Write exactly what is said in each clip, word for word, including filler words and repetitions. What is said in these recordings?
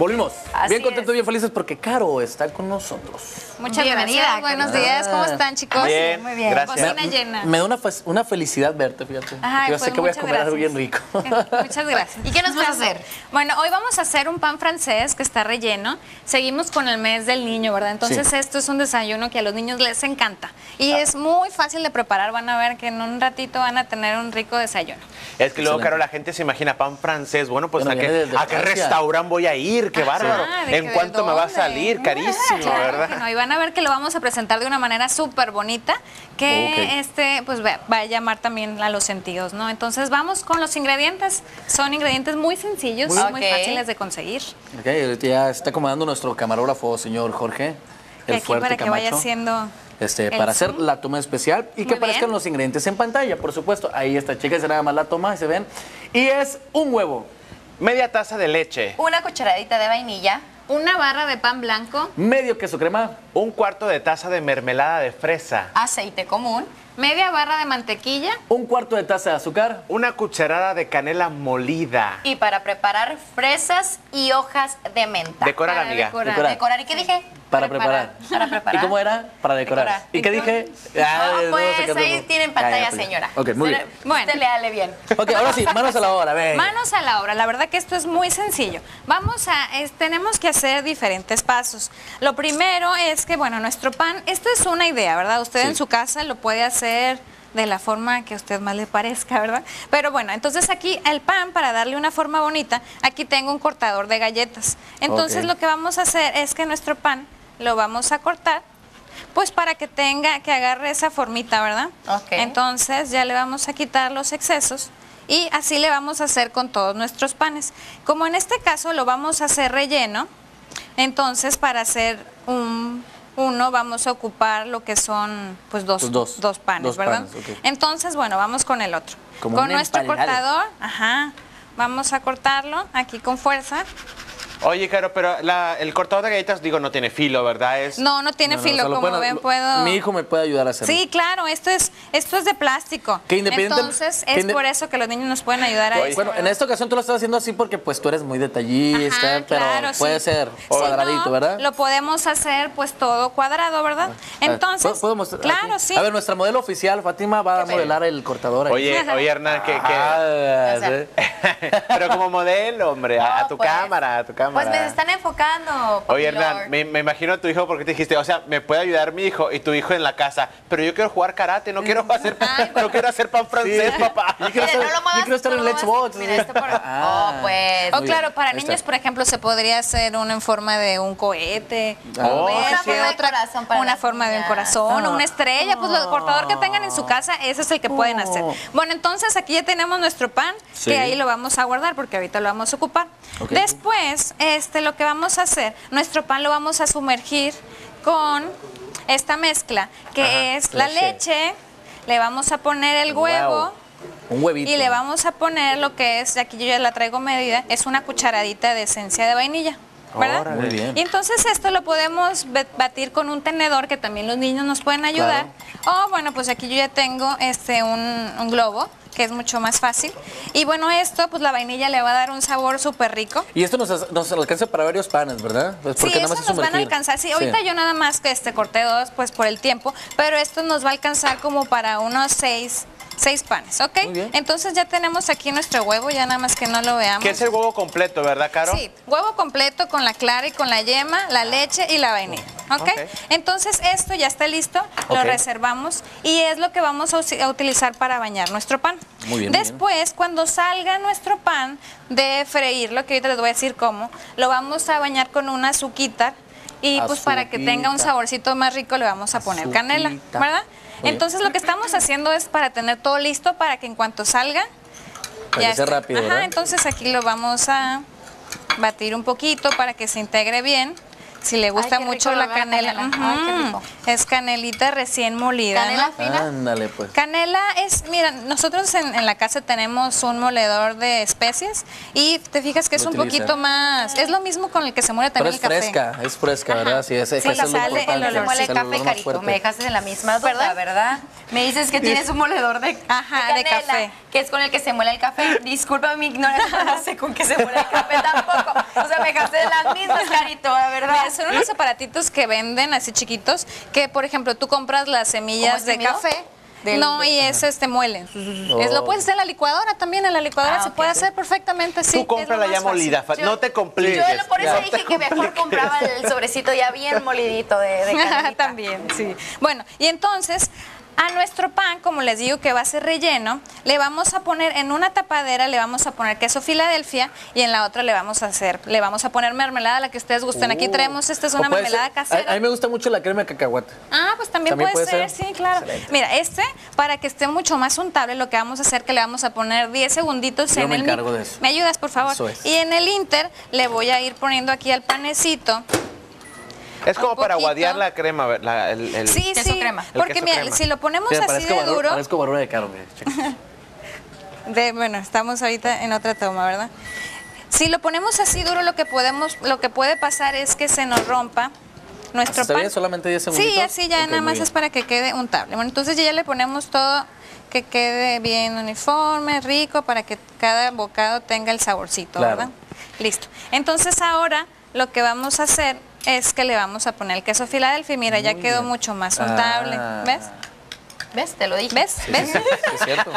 Volvimos. Así bien contentos, es. bien felices porque Caro está con nosotros. Muchas Bienvenida, gracias. Buenos días. ¿Cómo están, chicos? Bien, Muy bien. gracias. Cocina llena. Me da una, fe- una felicidad verte, fíjate. Ay, Yo pues sé que voy a muchas comer algo bien gracias. rico. Muchas gracias. ¿Y qué nos vas a hacer? Bueno, hoy vamos a hacer un pan francés que está relleno. Seguimos con el mes del niño, ¿verdad? Entonces Sí. esto es un desayuno que a los niños les encanta. Y es muy fácil de preparar. Van a ver que en un ratito van a tener un rico desayuno. Es que luego, Excelente. Caro, la gente se imagina pan francés. Bueno, pues Bueno, ¿a, viene qué, desde ¿a qué Francia. restaurante voy a ir? ¡Qué Ah, bárbaro! ¿de ¿En qué- cuánto de me va a dónde? salir? Carísimo, Claro ¿verdad? que no, y van a ver que lo vamos a presentar de una manera súper bonita que Ok. este pues va va a llamar también a los sentidos, ¿no? Entonces vamos con los ingredientes. Son ingredientes muy sencillos, Muy- muy Ok. fáciles de conseguir. Ok, ahorita ya está acomodando nuestro camarógrafo, señor Jorge. Y El aquí fuerte para que Camacho. vaya haciendo Este, el para hacer zoom. la toma especial y que Muy aparezcan bien. los ingredientes en pantalla, por supuesto. Ahí está, chéquense nada más la toma y se ven. Y es un huevo, Media taza de leche, Una cucharadita de vainilla. una barra de pan blanco, medio queso crema, un cuarto de taza de mermelada de fresa, Aceite común. media barra de mantequilla, un cuarto de taza de azúcar, una cucharada de canela molida. Y para preparar fresas y hojas de menta. Decorar, para amiga. decorar. Decorar. ¿Decorar y qué dije? para preparar. Para preparar. ¿Y cómo era? Para decorar. Decorar. ¿Y qué dije? Ah, No, no, pues sacando- ahí tienen Ah, pantalla, ya, pues ya. señora. Ok, muy bien. Usted- Bueno. Usted léale bien. Ok, ahora sí, manos a la obra, ven. Manos a la obra, la verdad que esto es muy sencillo. Vamos a, es- tenemos que hacer diferentes pasos. Lo primero es que, bueno, nuestro pan, esto es una idea, ¿verdad? Usted Sí. en su casa lo puede hacer de la forma que a usted más le parezca, ¿verdad? Pero bueno, entonces aquí el pan, para darle una forma bonita, aquí tengo un cortador de galletas. Entonces Ok. lo que vamos a hacer es que nuestro pan lo vamos a cortar, pues para que tenga, que agarre esa formita, ¿verdad? Ok. Entonces ya le vamos a quitar los excesos y así le vamos a hacer con todos nuestros panes. Como en este caso lo vamos a hacer relleno, entonces para hacer un uno vamos a ocupar lo que son pues dos, Pues dos. dos panes, Dos ¿verdad? panes, ok. Entonces, bueno, vamos con el otro. Como con un nuestro empalagado. cortador, ajá, vamos a cortarlo aquí con fuerza. Oye, Caro, pero la- el cortador de galletas, digo, no tiene filo, ¿verdad? Es... No, no tiene No, no, filo, o sea, lo como pueden- ven, lo- puedo... Mi hijo me puede ayudar a hacerlo. Sí, claro, esto es, esto es de plástico. Que independiente- Entonces, que es inde- por eso que los niños nos pueden ayudar a Oye, eso. Bueno, en esta ocasión tú lo estás haciendo así porque pues tú eres muy detallista, Ajá, pero claro, puede sí. ser Si cuadradito, no, ¿verdad? Lo podemos hacer pues todo cuadrado, ¿verdad? Entonces, ¿Puedo- puedo mostrar claro, aquí? sí. A ver, nuestra modelo oficial, Fátima, va a modelar el cortador ahí. Oye, oye, Hernán, que... que- Ah, O sea, sí. pero como modelo, hombre, a, a No, tu pues, cámara, a tu cámara. Pues me están enfocando. Oye, papi Hernán, Lord. me, me imagino a tu hijo porque te dijiste, o sea, me puede ayudar mi hijo y tu hijo en la casa, pero yo quiero jugar karate, no quiero hacer, Ay, no quiero hacer pan francés, Sí. papá. Yo quiero Mire, estar, no lo muevas, yo quiero estar no en lo Let's muevas. Box. Mira, este por- Ah, Oh, pues. O muy claro, bien. para Ahí niños, está. por ejemplo, se podría hacer uno en forma de un cohete, Ah. o Oh, ver sí, Una forma de otra- corazón para una las forma de un niñas. corazón, Ah. o una estrella, pues el cortador que tengan en su casa, ese es el que pueden hacer. Oh. Bueno, entonces aquí ya tenemos nuestro pan, Sí. que ahí lo vamos a guardar porque ahorita lo vamos a ocupar. Ok. Después, este, lo que vamos a hacer, nuestro pan lo vamos a sumergir con esta mezcla, que Ajá, es la leche. leche, le vamos a poner el huevo. Wow. Un huevito. Y le vamos a poner lo que es, aquí yo ya la traigo medida, es una cucharadita de esencia de vainilla, ¿verdad? Órale. Muy bien. Y entonces esto lo podemos be- batir con un tenedor que también los niños nos pueden ayudar. O bueno, pues aquí yo ya tengo este un, un globo, que es mucho más fácil. Y bueno, esto, pues la vainilla le va a dar un sabor súper rico. Y esto nos, nos alcanza para varios panes, ¿verdad? Pues Sí, porque eso nada más es nos van a sumergir. alcanzar. Sí, ahorita yo nada más que este corté dos, pues por el tiempo, pero esto nos va a alcanzar como para unos seis, seis panes, ¿ok? Muy bien. Entonces ya tenemos aquí nuestro huevo, ya nada más que no lo veamos. Que es el huevo completo, ¿verdad, Caro? Sí, huevo completo con la clara y con la yema, la leche y la vainilla, ¿ok? Ok. Entonces esto ya está listo, Ok. lo reservamos y es lo que vamos a, usi- a utilizar para bañar nuestro pan. Muy bien, muy Después, cuando salga nuestro pan de freírlo, que ahorita les voy a decir cómo, lo vamos a bañar con una azuquita y pues para que tenga un Azuquita. saborcito más rico le vamos a poner canela, Azuquita. ¿verdad? Muy bien. Entonces lo que estamos haciendo es para tener todo listo para que en cuanto salga Para que sea está. rápido, Ajá, ¿verdad? entonces aquí lo vamos a batir un poquito para que se integre bien. Si le gusta qué mucho rico la olor a canela, canela. Ay, qué ujú, rico. es canelita recién molida. Canela ¿no? fina. Ándale, pues. Canela es, mira, nosotros en, en la casa tenemos un moledor de especies y te fijas que es Lo un utiliza. poquito más, es lo mismo con el que se muele Pero también es el café. fresca, es fresca, Ajá. ¿verdad? Sí, es, es Sí, que eso es lo sale el importante. olor. Se muele es el café, olor más Carito. fuerte. Me dejaste en la misma duda, ¿Verdad? ¿verdad? Me dices que tienes un moledor de, Ajá, de canela, café. que es con el que se muele el café. Disculpa mi ignorancia, no sé con qué se muele el café tampoco. O sea, me gasté las mismas, Carito, la verdad. Mira, son unos aparatitos que venden así chiquitos, que por ejemplo tú compras las semillas este de mío? café. Del- no, y es este muele. Es, lo puedes hacer en la licuadora también, en la licuadora Ah, se ok. puede hacer perfectamente, sí. Tú es lo cómprala más ya fácil. molida, fa- Yo- no te compliques. Yo por eso ya. dije que mejor compraba el sobrecito ya bien molidito de, de canelita. También, sí. Bueno, y entonces a nuestro pan, como les digo que va a ser relleno, le vamos a poner en una tapadera, le vamos a poner queso Filadelfia y en la otra le vamos a hacer, le vamos a poner mermelada, la que ustedes gusten. Aquí traemos, esta es O una puede mermelada ser- casera. A, a mí me gusta mucho la crema de cacahuate. Ah, pues también, También puede, puede ser, ser. sí, claro. Excelente. Mira, este, para que esté mucho más untable, lo que vamos a hacer que le vamos a poner diez segunditos Yo en me el encargo mi- de eso. ¿Me ayudas, por favor? Eso es. Y en el Inter le voy a ir poniendo aquí al panecito. Es como un para poquito. aguadear la crema, ver- la- el, el- Sí, queso sí, crema. El porque queso mira, crema. si lo ponemos Mira, así parezco, de barru- duro, parezco barruda de carne. checa. de, bueno, estamos ahorita en otra toma, ¿verdad? Si lo ponemos así duro, lo que podemos, lo que puede pasar es que se nos rompa nuestro ¿Está pan. bien? ¿Solamente diez segunditos? Sí, así ya Ok, nada muy más bien. es para que quede untable. Bueno, entonces ya le ponemos todo que quede bien uniforme, rico, para que cada bocado tenga el saborcito, Claro. ¿verdad? Listo. Entonces ahora lo que vamos a hacer es que le vamos a poner el queso Filadelfia. Mira, ya Muy quedó bien. mucho más untable. Ah. ¿Ves? ¿Ves? Te lo dije. ¿Ves? ¿Ves? Sí, es cierto.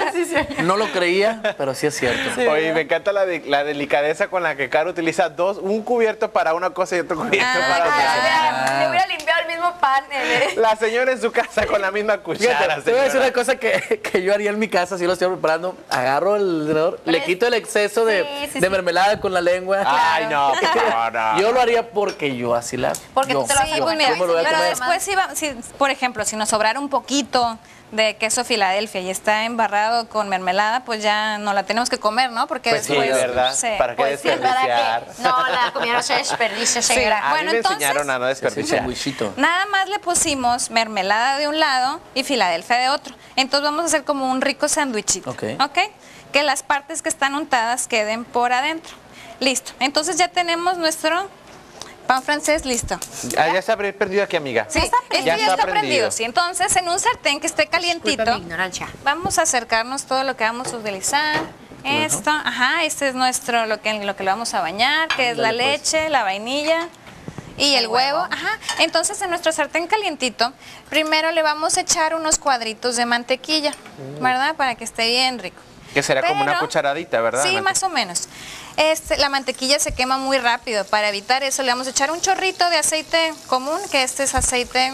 No lo creía, pero sí es cierto. Oye, me encanta la, de- la delicadeza con la que Caro utiliza dos, un cubierto para una cosa y otro cubierto Ah, para Ah, otra. le hubiera- le hubiera limpiado el mismo pan. eh. La señora en su casa con la misma cuchara. Fíjate, te voy a decir señora. una cosa que, que yo haría en mi casa, si lo estoy preparando. Agarro el tenedor, le es- quito el exceso de, Sí, sí, de sí. mermelada con la lengua. Ay, no, por favor, no. Yo lo haría porque yo así la hago. Porque Yo, tú te lo vas a Sí, yo, pues comer. mira, yo me lo voy a pero comer. después si, va- si, por ejemplo, si nos sobrara un poquito de queso Filadelfia y está embarrado con mermelada, pues ya no la tenemos que comer, ¿no? Porque Pues sí, después... ¿verdad? sí. ¿Para qué Pues sí, para desperdiciar? que no la comida no se desperdicie, señora. A Bueno, mí me entonces- enseñaron a no Sí, sí, desperdiciar. sandwichito. Nada más le pusimos mermelada de un lado y Filadelfia de otro. Entonces vamos a hacer como un rico sándwichito. Ok. ¿Ok? Que las partes que están untadas queden por adentro. Listo. Entonces ya tenemos nuestro pan francés listo. Ah, ya se habrá perdido aquí, amiga. Sí, esto ya está prendido. Sí, entonces en un sartén que esté Disculpa calientito, mi ignorancia. vamos a acercarnos todo lo que vamos a utilizar. Esto, ajá, este es nuestro, lo que, lo que le vamos a bañar, que es la Ándale, pues. leche, la vainilla y el, El huevo. huevo. Ajá, entonces en nuestro sartén calientito, primero le vamos a echar unos cuadritos de mantequilla, ¿verdad? Para que esté bien rico. Que será como una Pero- cucharadita, ¿verdad? Sí, Mante- más o menos. Este, la mantequilla se quema muy rápido. Para evitar eso, le vamos a echar un chorrito de aceite común, que este es aceite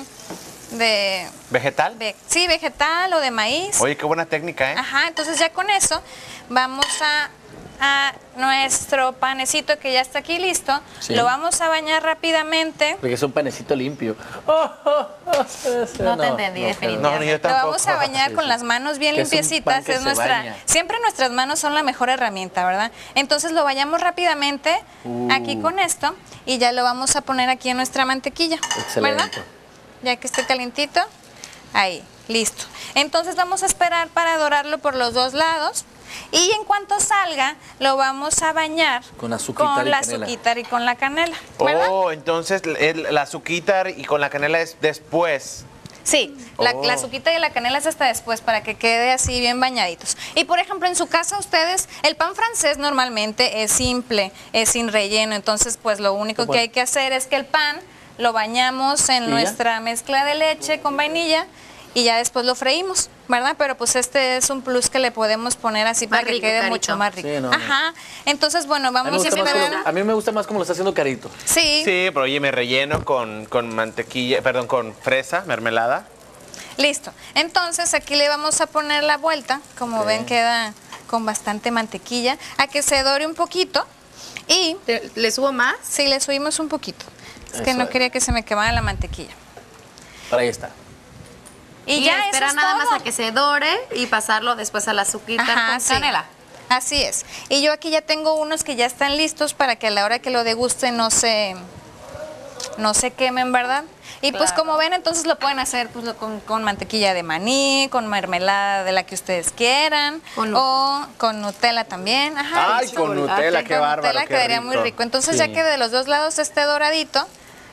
de, ¿Vegetal? de sí, vegetal o de maíz. Oye, qué buena técnica, ¿eh? Ajá, entonces ya con eso vamos a, a nuestro panecito que ya está aquí listo. Sí. Lo vamos a bañar rápidamente. Porque es un panecito limpio. Oh, oh, oh, ese No te entendí, pero- definitivamente. No, ni yo Lo tampoco. vamos a bañar Sí, con sí. las manos bien Que es un pan limpiecitas. que Es se nuestra, baña. siempre nuestras manos son la mejor herramienta, ¿verdad? Entonces lo bañamos rápidamente Uh. aquí con esto y ya lo vamos a poner aquí en nuestra mantequilla. Excelente. ¿Verdad? Ya que esté calientito. Ahí, listo. Entonces vamos a esperar para dorarlo por los dos lados. Y en cuanto salga, lo vamos a bañar Con azuquitar con y la canela. azuquitar y con la canela. ¿Verdad? Oh, entonces el, la azuquitar y con la canela es después. Sí, la, Oh. la azuquita y la canela es hasta después para que quede así bien bañaditos. Y por ejemplo, en su casa ustedes, el pan francés normalmente es simple, es sin relleno, entonces pues lo único Bueno. que hay que hacer es que el pan lo bañamos en ¿Y ya? nuestra mezcla de leche con vainilla y ya después lo freímos, ¿verdad? Pero pues este es un plus que le podemos poner así Más para que rico, quede Carito. mucho más rico. Sí, no, no. Ajá, entonces bueno, A mí, me vamos a gusta más esperar. como, a mí me gusta más como lo está haciendo Carito. Sí, Sí, pero oye, me relleno con, con mantequilla, perdón, con fresa, mermelada. listo. Entonces aquí le vamos a poner la vuelta, como Ok. ven queda con bastante mantequilla, a que se dore un poquito y ¿Te- ¿Le subo más? sí, le subimos un poquito. Es que Eso no es. quería que se me quemara la mantequilla. Para ahí está. Y, Y, ya espera eso es nada todo. más a que se dore y pasarlo después a la azuquita Ajá, con sí. canela. Así es. Y yo aquí ya tengo unos que ya están listos para que a la hora que lo degusten no se no se quemen, ¿verdad? Y pues Claro. como ven, entonces lo pueden hacer pues, lo- con, con mantequilla de maní, con mermelada de la que ustedes quieran, Con nu- o con Nutella también. Ajá, Ay, sí. con Nutella, Con qué bárbaro, Nutella qué quedaría muy rico. rico. Entonces Sí. ya que de los dos lados esté doradito,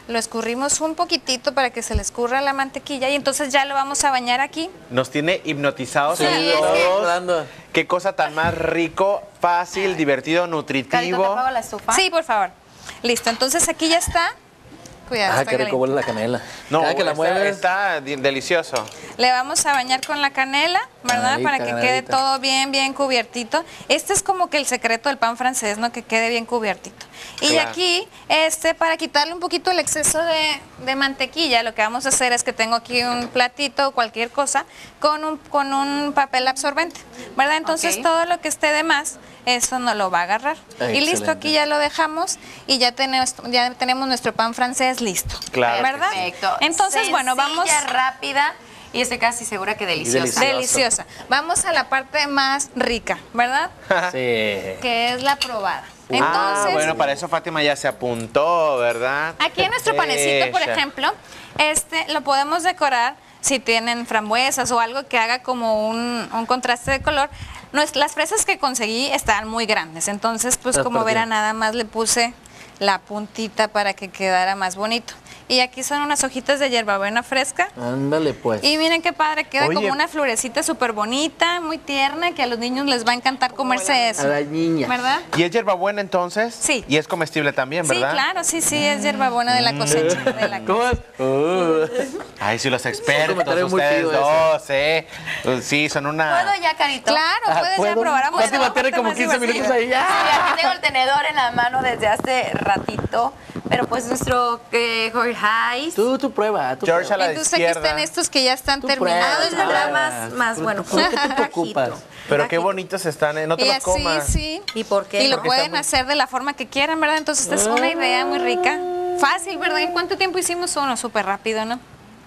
lo escurrimos un poquitito para que se le escurra la mantequilla y entonces ya lo vamos a bañar aquí. Nos tiene hipnotizados Sí, en es que- todos. Dando. Qué cosa tan más rico, fácil, divertido, Carito, ¿te nutritivo. apago la estufa? Sí, por favor. Listo, entonces aquí ya está. Cuidado, Ah, está qué rico caliente. huele la canela. No, Cada que la está, mueves. está di- delicioso. Le vamos a bañar con la canela, ¿verdad? Canelita, Para que quede canelita. todo bien, bien cubiertito. Este es como que el secreto del pan francés, ¿no? Que quede bien cubiertito. Y Claro. aquí, este, para quitarle un poquito el exceso de, de mantequilla, lo que vamos a hacer es que tengo aquí un platito o cualquier cosa con un, con un papel absorbente, ¿verdad? Entonces Ok. todo lo que esté de más, eso no lo va a agarrar. Y listo, Excelente. aquí ya lo dejamos y ya tenemos, ya tenemos nuestro pan francés listo. Claro que ¿Verdad? Perfecto. Entonces, bueno, vamos... Sencilla, rápida y estoy casi segura que deliciosa. deliciosa. Deliciosa. Vamos a la parte más rica, ¿verdad? Sí. Que es la probada. ah, Entonces, bueno, para eso Fátima ya se apuntó, ¿verdad? aquí en nuestro panecito, por Ella. ejemplo, este lo podemos decorar si tienen frambuesas o algo que haga como un, un contraste de color. Nues- las fresas que conseguí estaban muy grandes, entonces pues Las como partí. verán nada más le puse la puntita para que quedara más bonito. Y aquí son unas hojitas de hierbabuena fresca. Ándale, pues. Y miren qué padre, queda Oye. como una florecita súper bonita, muy tierna, que a los niños les va a encantar comerse A eso. la niña. ¿Verdad? ¿Y es hierbabuena entonces? Sí. Y es comestible también, Sí, ¿verdad? claro, sí, sí, es hierbabuena de la cosecha. De la ¿Cómo es? Uh. Ay, sí, los expertos, comentario muy ustedes chido dos, ¿eh? Pues sí, son una... ¿Puedo ya, Carito? Claro, Ah, puedes ¿puedo? ya probar. Vamos a Fátima una tiene parte como más quince divertida. minutos ahí. Sí, ¡Ya! aquí tengo el tenedor en la mano desde hace ratito, pero pues nuestro eh, Jorge Hayes. Tú, tú prueba. Tú George a prueba. la Entonces aquí izquierda. están estos que ya están Tú terminados, pruebas. ¿verdad? ¿verdad? Más- más ¿Por- bueno, ¿Por qué te bajito. preocupas? Pero qué Bajito. bonitos están, ¿eh? No te Y los así, comas. sí. ¿Y por qué? Y lo Porque pueden está muy- hacer de la forma que quieran, ¿verdad? Entonces esta es una idea muy rica. Fácil, ¿verdad? ¿En cuánto tiempo hicimos uno? Súper rápido, ¿no?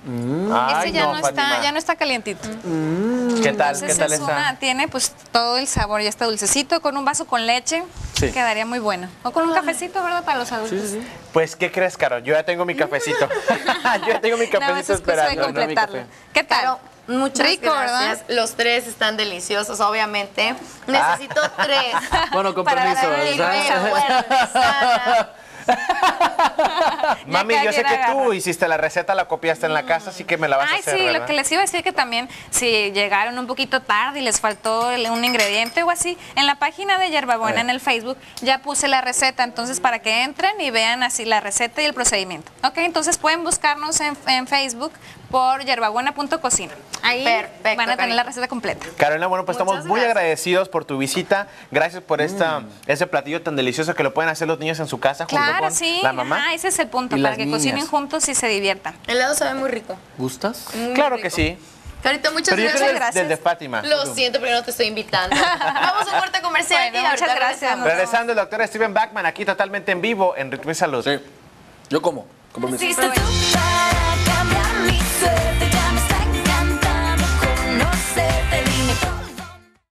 Ay, Ese ya no, Fátima. está, ya no está calientito. ¿Qué tal? ¿Qué Entonces tal es está? una, tiene pues todo el sabor, ya está dulcecito, con un vaso con leche, Sí. quedaría muy bueno. O con un cafecito, ¿verdad? Para los adultos. Sí, sí, sí. Pues, ¿qué crees, Caro? Yo ya tengo mi cafecito. Yo ya tengo mi Nada más cafecito es cosa de esperando. completarlo. café. ¿Qué tal? Claro, muchas Rico, gracias. ¿verdad? Los tres están deliciosos, obviamente. Necesito tres. Bueno, con Para permiso. darle Primero, ¿verdad? buena, sana. Mami, cada yo sé quien que tú agarra. hiciste la receta, la copiaste en la casa, así que me la vas a Ay, hacer, sí, ¿verdad? lo que les iba a decir que también si llegaron un poquito tarde y les faltó el- un ingrediente o así, en la página de Hierbabuena A en ver. el Facebook ya puse la receta, entonces para que entren y vean así la receta y el procedimiento. Ok, entonces pueden buscarnos en, en Facebook por hierbabuena punto cocina. Ahí Perfecto, van a tener Carito. la receta completa. Carolina, bueno, pues Muchas estamos muy gracias. agradecidos por tu visita. Gracias por esta, Mm. ese platillo tan delicioso que lo pueden hacer los niños en su casa junto Claro, con sí, la mamá. ajá, ese es el punto, Y para las que niñas. cocinen juntos y se diviertan. El helado sabe muy rico. ¿Gustas? Muy Claro rico. que sí. Carito, muchas Pero yo gracias. creo que gracias. desde Fátima. Lo siento, pero no te estoy invitando. Vamos a un corte comercial Bueno, y ahorita muchas gracias. regresamos. Regresando el doctor Steven Backman aquí totalmente en vivo en Ritmo y Salud. Sí. Yo como. Con permiso. Sí, provecho.